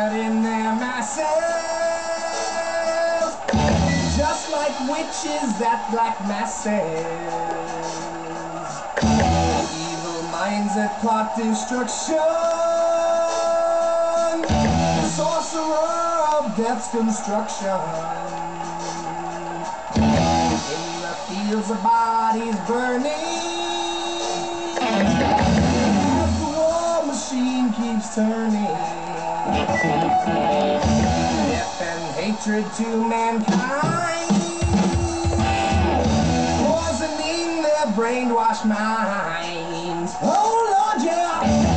gathered in their masses, just like witches at black masses. Evil minds that plot destruction, sorcerer of death's construction. In the fields of bodies burning, as the war machine keeps turning. Death and hatred to mankind, poisoning their brainwashed minds. Oh Lord, yeah.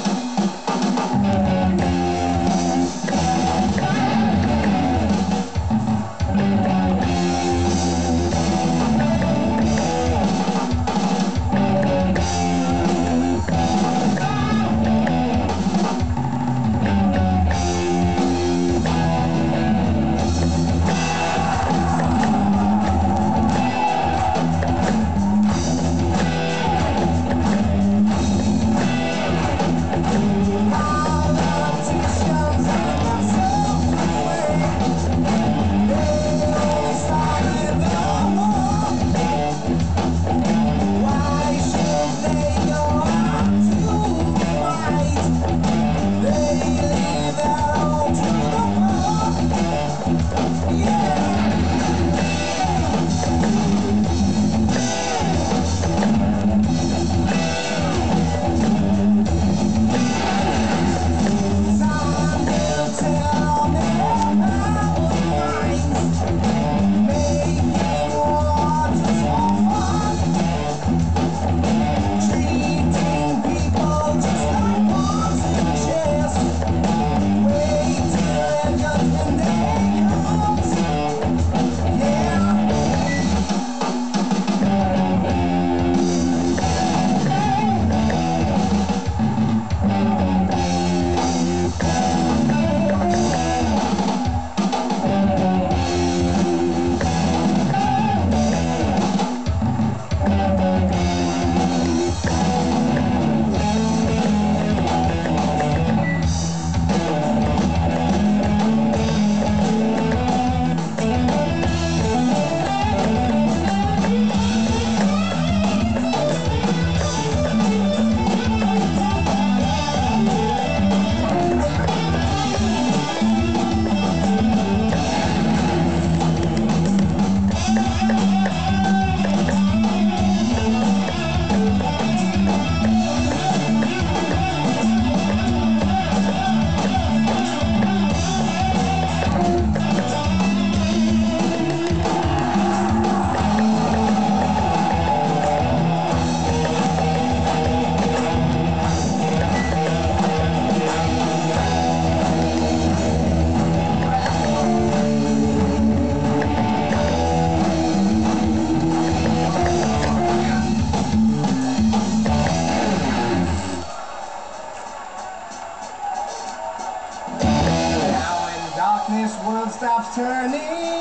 This world stops turning,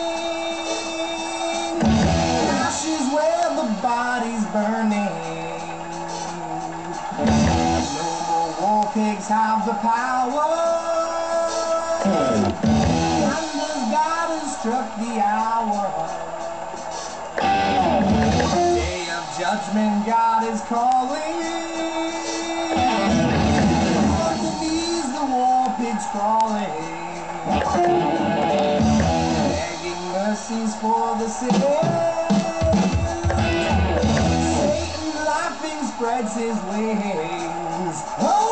ashes where the body's burning. No more war pigs have the power. Thunder's God has struck the hour. Day of judgment, God is calling. Underneath the war pigs crawling, begging mercies for the sick. Satan laughing spreads his wings. Oh!